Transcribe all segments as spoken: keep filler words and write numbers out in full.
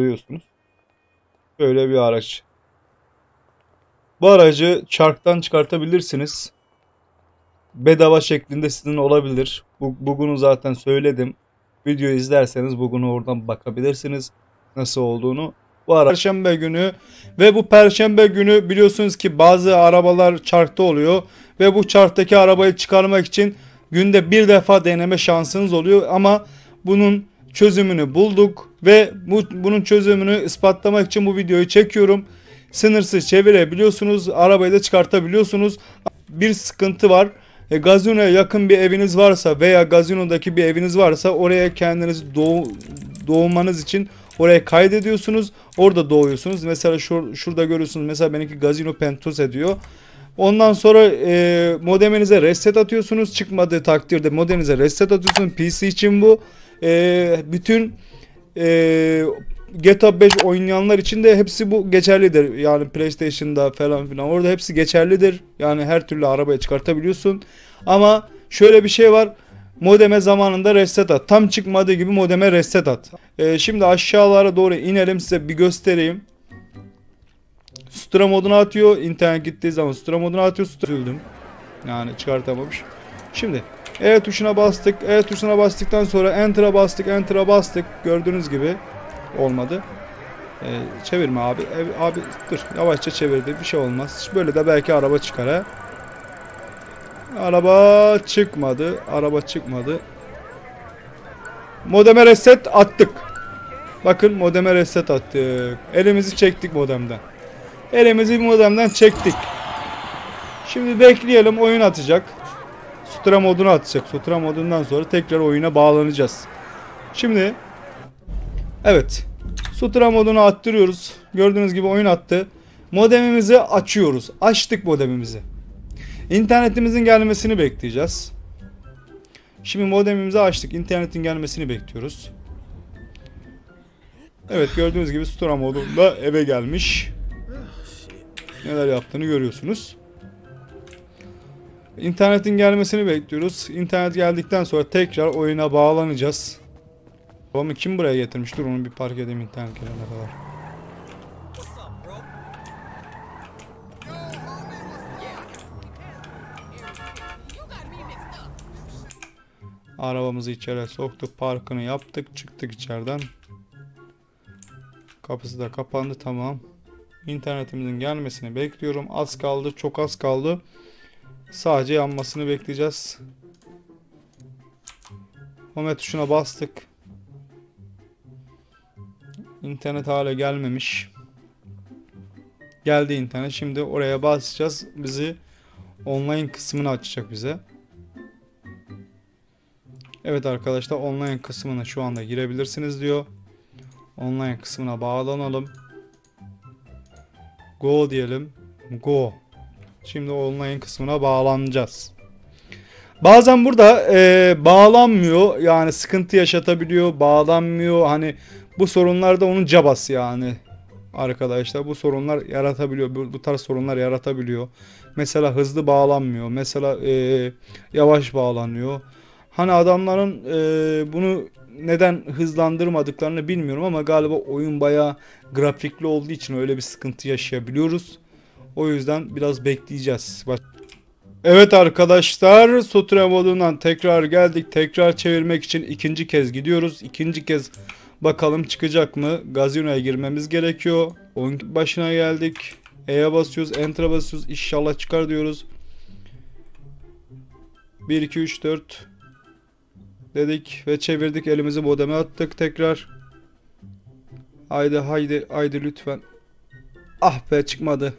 Görüyorsunuz. Böyle bir araç. Bu aracı çarktan çıkartabilirsiniz. Bedava şeklinde sizin olabilir. Bu, bugünü zaten söyledim. Videoyu izlerseniz bugünü oradan bakabilirsiniz. Nasıl olduğunu. Bu araç Perşembe günü ve bu Perşembe günü biliyorsunuz ki bazı arabalar çarkta oluyor. Ve bu çarktaki arabayı çıkarmak için günde bir defa deneme şansınız oluyor. Ama bunun çözümünü bulduk. Ve bu, bunun çözümünü ispatlamak için bu videoyu çekiyorum. Sınırsız çevirebiliyorsunuz. Arabayı da çıkartabiliyorsunuz. Bir sıkıntı var. E, gazinoya yakın bir eviniz varsa veya gazinodaki bir eviniz varsa oraya kendiniz doğ, doğmanız için oraya kaydediyorsunuz. Orada doğuyorsunuz. Mesela şur, şurada görüyorsunuz. Mesela benimki Gazino Pentos ediyor. Ondan sonra e, modeminize reset atıyorsunuz. Çıkmadığı takdirde modeminize reset atıyorsunuz. P C için bu. E, bütün e, G T A beş oynayanlar için de hepsi bu geçerlidir. Yani PlayStation'da falan filan orada hepsi geçerlidir. Yani her türlü arabaya çıkartabiliyorsun. Ama şöyle bir şey var. Modeme zamanında reset at. Tam çıkmadığı gibi modeme reset at. Ee, şimdi aşağılara doğru inelim, size bir göstereyim. Sutra moduna atıyor. İnternet gittiği zaman Sutra moduna atıyor. Üzüldüm. Yani çıkartamamış. Şimdi E tuşuna bastık. E tuşuna bastıktan sonra Enter'a bastık. Enter'a bastık. Gördüğünüz gibi olmadı. Ee, çevirme abi. E, abi dur. Yavaşça çevirdi. Bir şey olmaz. Böyle de belki araba çıkar ha. Araba çıkmadı. Araba çıkmadı. Modeme reset attık. Bakın modeme reset attık. Elimizi çektik modemden. Elimizi modemden çektik. Şimdi bekleyelim, oyun atacak. Sutra modunu atacak. Sutra modundan sonra tekrar oyuna bağlanacağız. Şimdi evet. Sutra modunu attırıyoruz. Gördüğünüz gibi oyun attı. Modemimizi açıyoruz. Açtık modemimizi. İnternetimizin gelmesini bekleyeceğiz. Şimdi modemimizi açtık. İnternetin gelmesini bekliyoruz. Evet, gördüğünüz gibi Sutra modunda eve gelmiş. Neler yaptığını görüyorsunuz. İnternetin gelmesini bekliyoruz. İnternet geldikten sonra tekrar oyuna bağlanacağız. Babamı kim buraya getirmiş? Dur onu bir park edeyim internet gelene kadar. Arabamızı içeri soktuk. Parkını yaptık. Çıktık içeriden. Kapısı da kapandı. Tamam. İnternetimizin gelmesini bekliyorum. Az kaldı. Çok az kaldı. Sadece yanmasını bekleyeceğiz. Home tuşuna bastık. İnternet hala gelmemiş. Geldi internet. Şimdi oraya basacağız. Bizi online kısmını açacak bize. Evet arkadaşlar, online kısmına şu anda girebilirsiniz diyor. Online kısmına bağlanalım. Go diyelim. Go. Şimdi online kısmına bağlanacağız. Bazen burada e, bağlanmıyor. Yani sıkıntı yaşatabiliyor. Bağlanmıyor. Hani bu sorunlar da onun cabası yani. Arkadaşlar bu sorunlar yaratabiliyor. Bu, bu tarz sorunlar yaratabiliyor. Mesela hızlı bağlanmıyor. Mesela e, yavaş bağlanıyor. Hani adamların e, bunu neden hızlandırmadıklarını bilmiyorum ama galiba oyun bayağı grafikli olduğu için öyle bir sıkıntı yaşayabiliyoruz. O yüzden biraz bekleyeceğiz. Evet arkadaşlar, Sutra modundan tekrar geldik. Tekrar çevirmek için ikinci kez gidiyoruz. İkinci kez bakalım çıkacak mı? Gazino'ya girmemiz gerekiyor. Oyun başına geldik. E'ye basıyoruz, Enter'a basıyoruz. İnşallah çıkar diyoruz. bir iki üç dört dedik ve çevirdik. Elimizi modeme attık tekrar. Haydi haydi haydi lütfen. Ah be, çıkmadı.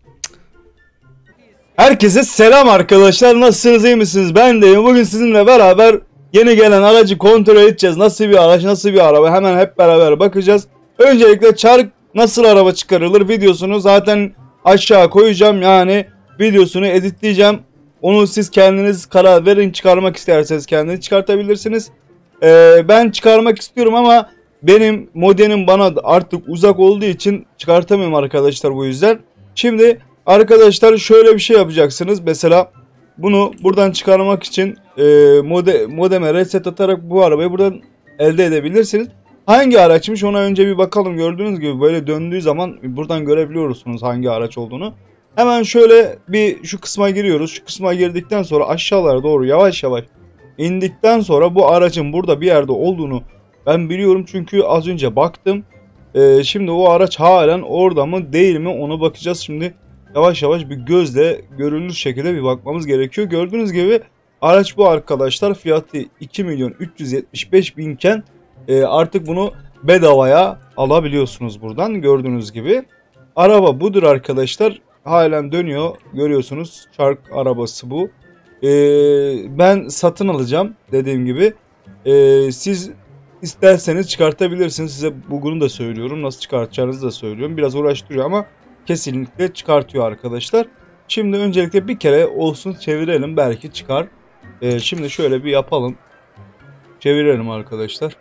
Herkese selam arkadaşlar. Nasılsınız, iyi misiniz? Ben deyim. Bugün sizinle beraber yeni gelen aracı kontrol edeceğiz. Nasıl bir araç, nasıl bir araba, hemen hep beraber bakacağız. Öncelikle çark nasıl araba çıkarılır videosunu zaten aşağı koyacağım. Yani videosunu editleyeceğim. Onu siz kendiniz karar verin. Çıkarmak isterseniz kendiniz çıkartabilirsiniz. Ee, ben çıkarmak istiyorum ama benim modelim bana artık uzak olduğu için çıkartamıyorum arkadaşlar, bu yüzden. Şimdi arkadaşlar şöyle bir şey yapacaksınız. Mesela bunu buradan çıkarmak için e, mode, modeme reset atarak bu arabayı buradan elde edebilirsiniz. Hangi araçmış ona önce bir bakalım. Gördüğünüz gibi böyle döndüğü zaman buradan görebiliyorsunuz hangi araç olduğunu. Hemen şöyle bir şu kısma giriyoruz. Şu kısma girdikten sonra aşağılara doğru yavaş yavaş indikten sonra bu aracın burada bir yerde olduğunu ben biliyorum. Çünkü az önce baktım. Ee, şimdi o araç halen orada mı değil mi onu bakacağız. Şimdi yavaş yavaş bir gözle görülür şekilde bir bakmamız gerekiyor. Gördüğünüz gibi araç bu arkadaşlar. Fiyatı iki milyon üç yüz yetmiş beş binken e, artık bunu bedavaya alabiliyorsunuz buradan. Gördüğünüz gibi. Araba budur arkadaşlar. Halen dönüyor. Görüyorsunuz. Shark arabası bu. E, ben satın alacağım dediğim gibi. E, siz isterseniz çıkartabilirsiniz. Size bugünü da söylüyorum. Nasıl çıkartacağınızı da söylüyorum. Biraz uğraştırıyor ama kesinlikle çıkartıyor arkadaşlar. Şimdi öncelikle bir kere olsun çevirelim. Belki çıkar. Ee, şimdi şöyle bir yapalım. Çevirelim arkadaşlar.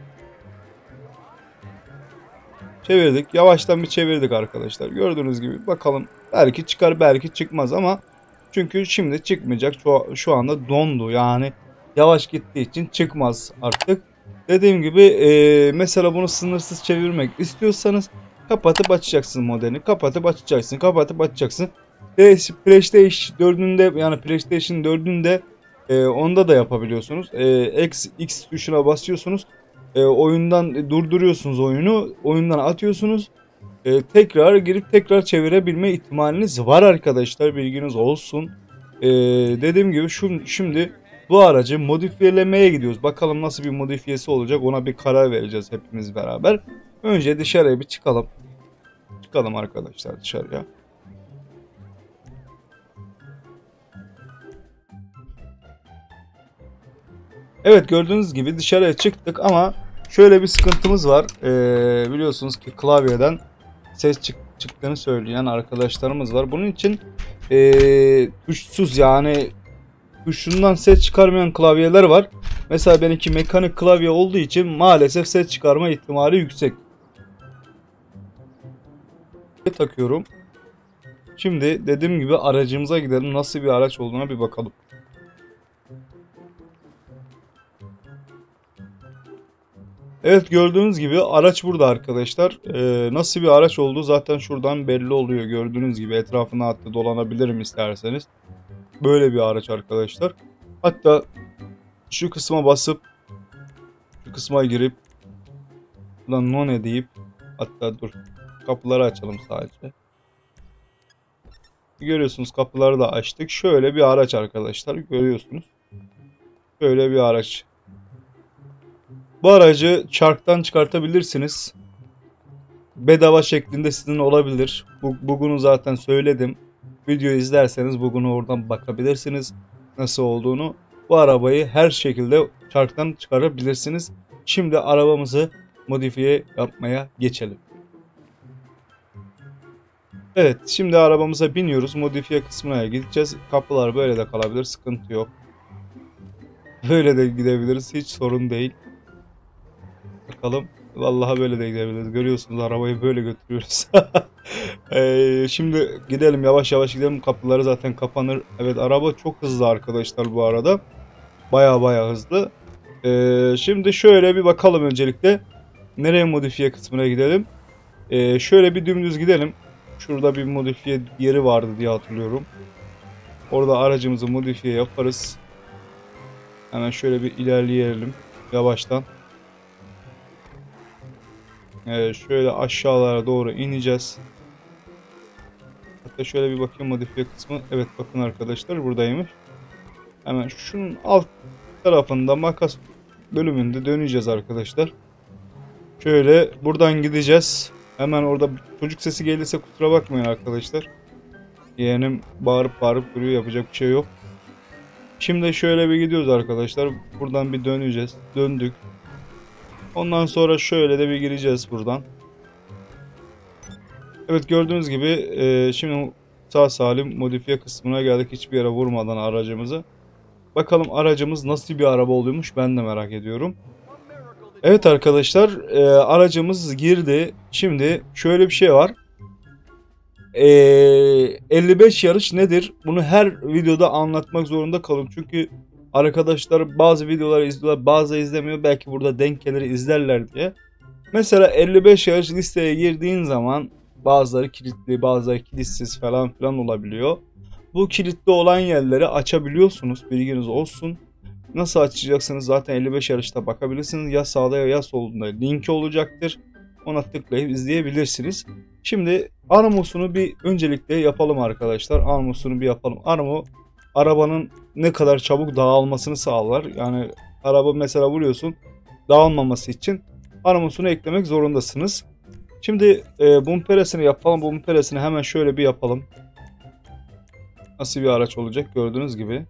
Çevirdik. Yavaştan bir çevirdik arkadaşlar. Gördüğünüz gibi bakalım. Belki çıkar belki çıkmaz ama çünkü şimdi çıkmayacak. Şu, şu anda dondu. Yani yavaş gittiği için çıkmaz artık. Dediğim gibi e, mesela bunu sınırsız çevirmek istiyorsanız kapatıp açacaksın modelini. Kapatıp açacaksın. Kapatıp açacaksın. PlayStation dördünde yani PlayStation dördünde e, onda da yapabiliyorsunuz. E, X, X tuşuna basıyorsunuz. E, oyundan durduruyorsunuz oyunu. Oyundan atıyorsunuz. E, tekrar girip tekrar çevirebilme ihtimaliniz var arkadaşlar. Bilginiz olsun. E, dediğim gibi şu, şimdi bu aracı modifiyelemeye gidiyoruz. Bakalım nasıl bir modifiyesi olacak. Ona bir karar vereceğiz hepimiz beraber. Önce dışarıya bir çıkalım. Çıkalım arkadaşlar dışarıya. Evet gördüğünüz gibi dışarıya çıktık ama şöyle bir sıkıntımız var. Ee, biliyorsunuz ki klavyeden ses çık çıktığını söyleyen arkadaşlarımız var. Bunun için ee, tuşsuz yani tuşundan ses çıkarmayan klavyeler var. Mesela benimki mekanik klavye olduğu için maalesef ses çıkarma ihtimali yüksek. Takıyorum. Şimdi dediğim gibi aracımıza gidelim. Nasıl bir araç olduğuna bir bakalım. Evet gördüğünüz gibi araç burada arkadaşlar. Ee, nasıl bir araç olduğu zaten şuradan belli oluyor. Gördüğünüz gibi etrafına hatta dolanabilirim isterseniz. Böyle bir araç arkadaşlar. Hatta şu kısma basıp şu kısma girip buradan none deyip hatta dur kapıları açalım sadece. Görüyorsunuz kapıları da açtık. Şöyle bir araç arkadaşlar görüyorsunuz. Şöyle bir araç. Bu aracı çarktan çıkartabilirsiniz. Bedava şeklinde sizin olabilir. Bu, bugünü zaten söyledim. Videoyu izlerseniz bugünü oradan bakabilirsiniz. Nasıl olduğunu. Bu arabayı her şekilde çarktan çıkarabilirsiniz. Şimdi arabamızı modifiye yapmaya geçelim. Evet şimdi arabamıza biniyoruz. Modifiye kısmına gideceğiz. Kapılar böyle de kalabilir. Sıkıntı yok. Böyle de gidebiliriz. Hiç sorun değil. Bakalım. Vallahi böyle de gidebiliriz. Görüyorsunuz arabayı böyle götürüyoruz. ee, şimdi gidelim yavaş yavaş gidelim. Kapıları zaten kapanır. Evet araba çok hızlı arkadaşlar bu arada. Baya baya hızlı. Ee, şimdi şöyle bir bakalım öncelikle. Nereye modifiye kısmına gidelim. Ee, şöyle bir dümdüz gidelim. Şurada bir modifiye yeri vardı diye hatırlıyorum. Orada aracımızı modifiye yaparız. Hemen şöyle bir ilerleyelim. Yavaştan. Ee, şöyle aşağılara doğru ineceğiz. Hatta şöyle bir bakayım modifiye kısmı. Evet bakın arkadaşlar buradaymış. Hemen şunun alt tarafında makas bölümünde döneceğiz arkadaşlar. Şöyle buradan gideceğiz. Hemen orada çocuk sesi gelirse kusura bakmayın arkadaşlar. Yeğenim bağırıp bağırıp duruyor, yapacak bir şey yok. Şimdi şöyle bir gidiyoruz arkadaşlar. Buradan bir döneceğiz. Döndük. Ondan sonra şöyle de bir gireceğiz buradan. Evet gördüğünüz gibi e, şimdi sağ salim modifiye kısmına geldik. Hiçbir yere vurmadan aracımızı. Bakalım aracımız nasıl bir araba oluyormuş ben de merak ediyorum. Evet arkadaşlar e, aracımız girdi. Şimdi şöyle bir şey var. E, elli beş yarış nedir? Bunu her videoda anlatmak zorunda kalın. Çünkü arkadaşlar bazı videoları izliyorlar bazı izlemiyor. Belki burada denk gelir izlerler diye. Mesela elli beş yarış listeye girdiğin zaman bazıları kilitli, bazıları kilitsiz falan filan olabiliyor. Bu kilitli olan yerleri açabiliyorsunuz. Bilginiz olsun. Nasıl açacaksınız? Zaten elli beş yarışta bakabilirsiniz. Ya sağda ya solunda linki olacaktır. Ona tıklayıp izleyebilirsiniz. Şimdi Armos'unu bir öncelikle yapalım arkadaşlar. Armos'unu bir yapalım. Armo arabanın ne kadar çabuk dağılmasını sağlar. Yani araba mesela vuruyorsun, dağılmaması için Armos'unu eklemek zorundasınız. Şimdi e, bumperesini yapalım. Bumperesini hemen şöyle bir yapalım. Nasıl bir araç olacak gördüğünüz gibi.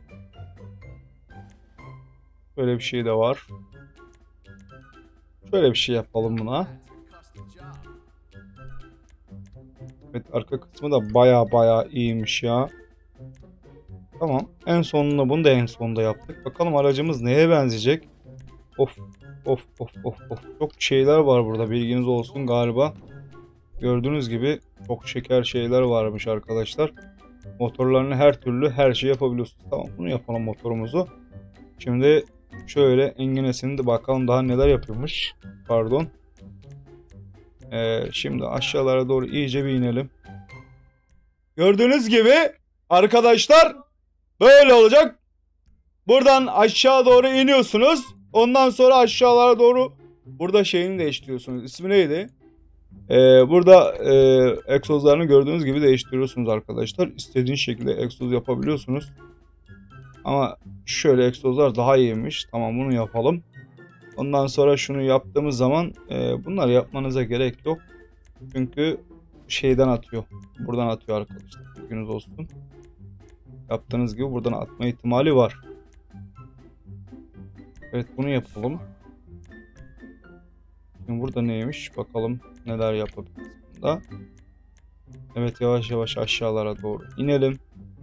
Böyle bir şey de var. Şöyle bir şey yapalım buna. Evet, arka kısmı da baya baya iyiymiş ya. Tamam. En sonunda bunu da en sonunda yaptık. Bakalım aracımız neye benzeyecek? Of of of of of. Çok şeyler var burada, bilginiz olsun galiba. Gördüğünüz gibi çok şeker şeyler varmış arkadaşlar. Motorlarını her türlü her şey yapabiliyorsunuz. Tamam, bunu yapalım motorumuzu. Şimdi şöyle enginesini de bakalım daha neler yapıyormuş. Pardon. Ee, şimdi aşağılara doğru iyice bir inelim. Gördüğünüz gibi arkadaşlar böyle olacak. Buradan aşağı doğru iniyorsunuz. Ondan sonra aşağılara doğru burada şeyini değiştiriyorsunuz. İsmi neydi? Ee, burada e, egzozlarını gördüğünüz gibi değiştiriyorsunuz arkadaşlar. İstediğiniz şekilde egzoz yapabiliyorsunuz. Ama şöyle egzozlar daha iyiymiş. Tamam, bunu yapalım. Ondan sonra şunu yaptığımız zaman e, bunları yapmanıza gerek yok. Çünkü şeyden atıyor. Buradan atıyor arkadaşlar. Bilginiz olsun. Yaptığınız gibi buradan atma ihtimali var. Evet, bunu yapalım. Şimdi burada neymiş? Bakalım neler yapabiliriz bunda. Evet, yavaş yavaş aşağılara doğru inelim.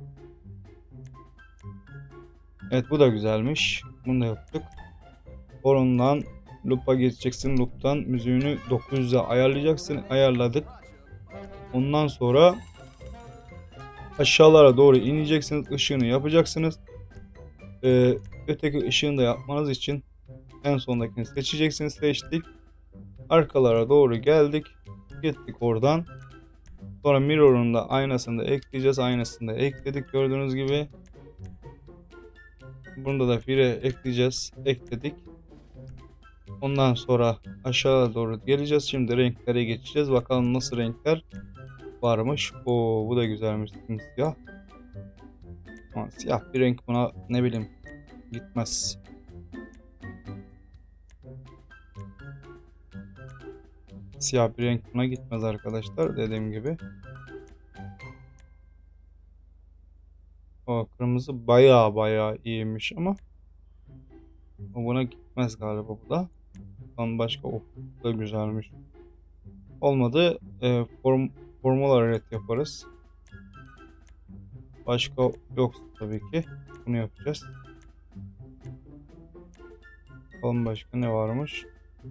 Evet, bu da güzelmiş. Bunu da yaptık. Horondan loop'a geçeceksin. Loop'tan müziğini dokuz yüze ayarlayacaksın. Ayarladık. Ondan sonra aşağılara doğru ineceksiniz. Işığını yapacaksınız. Ee, öteki ışığını da yapmanız için en sondakini seçeceksiniz. Seçtik. Arkalara doğru geldik. Gittik oradan. Sonra mirror'un da aynasını da ekleyeceğiz. Aynasını da ekledik gördüğünüz gibi. Bunda da fire ekleyeceğiz. Ekledik. Ondan sonra aşağı doğru geleceğiz. Şimdi renklere geçeceğiz. Bakalım nasıl renkler varmış. Oo, bu da güzelmiş. Siyah. Ama siyah bir renk buna ne bileyim gitmez. Siyah bir renk buna gitmez arkadaşlar, dediğim gibi. O kırmızı baya baya iyiymiş ama o buna gitmez galiba bu da. Ondan başka o da güzelmiş. Olmadı e, form, formula red yaparız. Başka yok tabii ki. Bunu yapacağız. Bakalım başka ne varmış.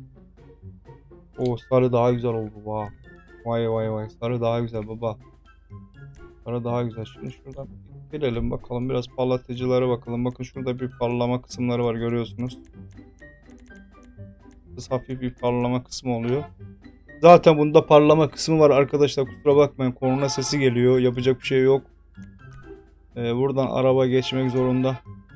O sarı daha güzel oldu baba. Vay vay vay, sarı daha güzel baba. Sarı daha güzel. Şimdi şuradan gelelim bakalım, biraz parlatıcılara bakalım. Bakın şurada bir parlama kısımları var, görüyorsunuz. Hafif bir parlama kısmı oluyor. Zaten bunda parlama kısmı var arkadaşlar, kusura bakmayın, korna sesi geliyor, yapacak bir şey yok. Ee, buradan araba geçmek zorunda.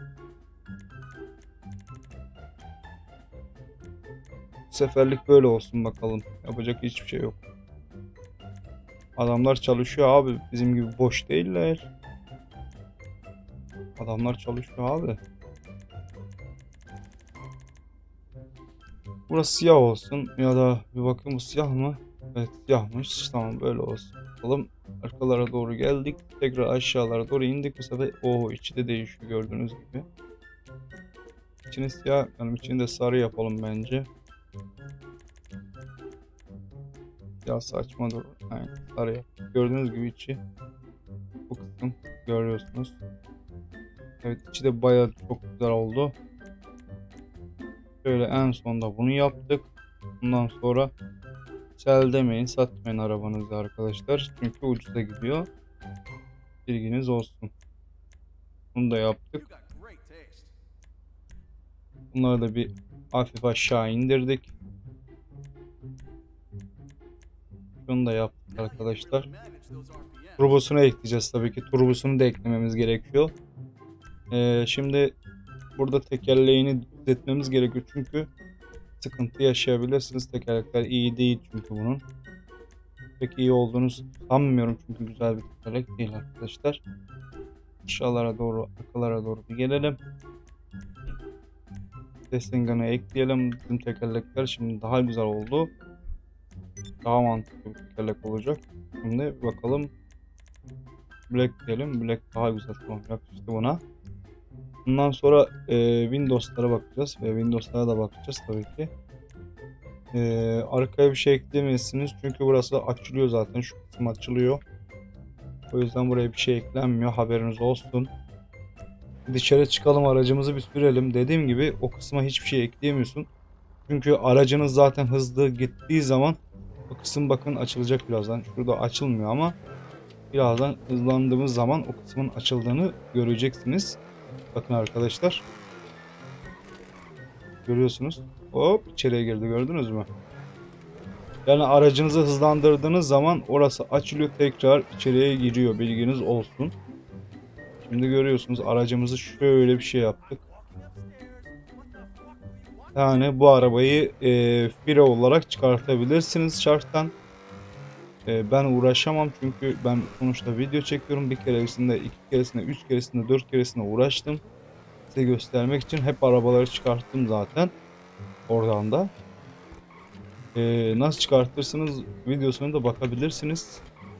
Bu seferlik böyle olsun bakalım, yapacak hiçbir şey yok. Adamlar çalışıyor abi, bizim gibi boş değiller. Adamlar çalışıyor abi. Burası siyah olsun ya da bir bakayım, bu siyah mı? Evet, siyahmış. Tamam, böyle olsun. Bakalım, arkalara doğru geldik. Tekrar aşağılara doğru indik. Bu sefer o içi de değişiyor gördüğünüz gibi. İçini siyah, yani içini de sarı yapalım bence. Ya saçma dur. Yani sarı yap. Gördüğünüz gibi içi bu kısım görüyorsunuz. Evet, içi de bayağı çok güzel oldu. Şöyle en sonda bunu yaptık. Bundan sonra sel demeyin, satmayın arabanızı arkadaşlar. Çünkü ucuza gidiyor. Bilginiz olsun. Bunu da yaptık. Bunları da bir hafif aşağı indirdik. Bunu da yaptık arkadaşlar. Turbosunu ekleyeceğiz tabii ki. Turbosunu da eklememiz gerekiyor. Ee, şimdi burada tekerleğini düzeltmemiz gerekiyor çünkü sıkıntı yaşayabilirsiniz. Tekerlekler iyi değil çünkü bunun. Pek iyi olduğunu sanmıyorum çünkü güzel bir tekerlek değil arkadaşlar. Aşağılara doğru, arkalara doğru bir gelelim. Destingan'ı ekleyelim. Bizim tekerlekler şimdi daha güzel oldu. Daha mantıklı bir tekerlek olacak. Şimdi bakalım. Black diyelim. Black daha güzel. Tamam, yakıştı buna. Bundan sonra e, Windows'lara bakacağız ve Windows'lara da bakacağız tabii ki. E, arkaya bir şey eklemezsiniz çünkü burası açılıyor zaten. Şu kısım açılıyor. O yüzden buraya bir şey eklenmiyor. Haberiniz olsun. Dışarı çıkalım, aracımızı bir sürelim. Dediğim gibi o kısma hiçbir şey ekleyemiyorsun. Çünkü aracınız zaten hızlı gittiği zaman o kısım bakın açılacak birazdan. Şurada açılmıyor ama birazdan hızlandığımız zaman o kısmın açıldığını göreceksiniz. Bakın arkadaşlar. Görüyorsunuz. Hop içeriye girdi, gördünüz mü? Yani aracınızı hızlandırdığınız zaman orası açılıyor, tekrar içeriye giriyor. Bilginiz olsun. Şimdi görüyorsunuz aracımızı şöyle bir şey yaptık. Yani bu arabayı e, fire olarak çıkartabilirsiniz şarttan. E, ben uğraşamam çünkü ben sonuçta video çekiyorum. Bir keresinde, iki keresinde, üç keresinde, dört keresinde uğraştım. Size göstermek için hep arabaları çıkarttım zaten. Oradan da. E, nasıl çıkartırsınız videosuna da bakabilirsiniz.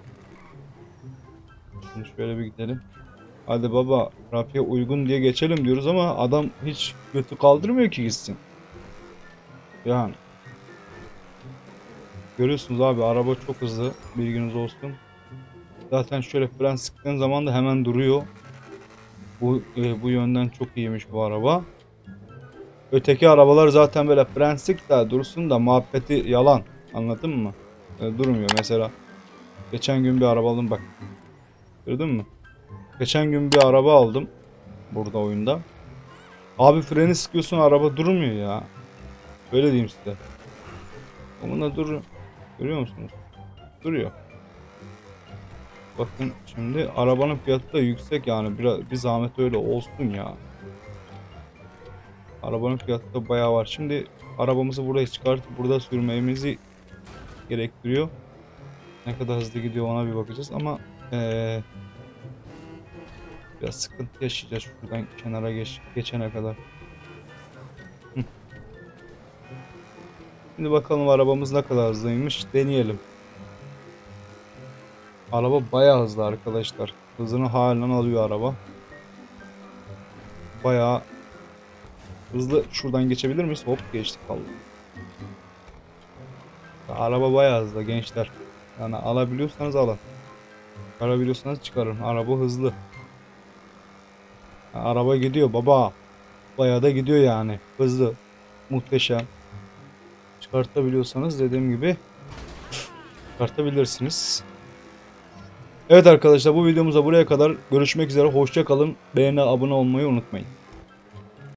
Şimdi şöyle bir gidelim. Hadi baba, trafiğe uygun diye geçelim diyoruz ama adam hiç götü kaldırmıyor ki gitsin. Yani. Görüyorsunuz abi, araba çok hızlı, bilginiz olsun. Zaten şöyle fren sıktığın zaman da hemen duruyor. Bu e, bu yönden çok iyiymiş bu araba. Öteki arabalar zaten böyle fren sık da dursun da muhabbeti yalan. Anladın mı? E, durmuyor mesela. Geçen gün bir araba aldım bak. Gördün mü? Geçen gün bir araba aldım. Burada oyunda. Abi freni sıkıyorsun, araba durmuyor ya. Öyle diyeyim size. Bunda dur. Görüyor musunuz? Duruyor. Bakın şimdi arabanın fiyatı da yüksek yani biraz bir zahmet öyle olsun ya. Arabanın fiyatı da bayağı var. Şimdi arabamızı buraya çıkartıp burada sürmemizi gerektiriyor. Ne kadar hızlı gidiyor ona bir bakacağız ama ee, biraz sıkıntı yaşayacağız şuradan kenara geç, geçene kadar. Hı. Şimdi bakalım arabamız ne kadar hızlıymış, deneyelim. Araba bayağı hızlı arkadaşlar. Hızını halen alıyor araba. Bayağı hızlı. Şuradan geçebilir miyiz? Hop geçtik vallahi. Araba bayağı hızlı gençler. Yani alabiliyorsanız alın. Çıkarabiliyorsanız çıkarın. Araba hızlı. Yani araba gidiyor baba. Bayağı da gidiyor yani. Hızlı. Muhteşem. Çıkartabiliyorsanız dediğim gibi çıkartabilirsiniz. Evet arkadaşlar, bu videomuzda buraya kadar. Görüşmek üzere. Hoşça kalın. Beğeni, abone olmayı unutmayın.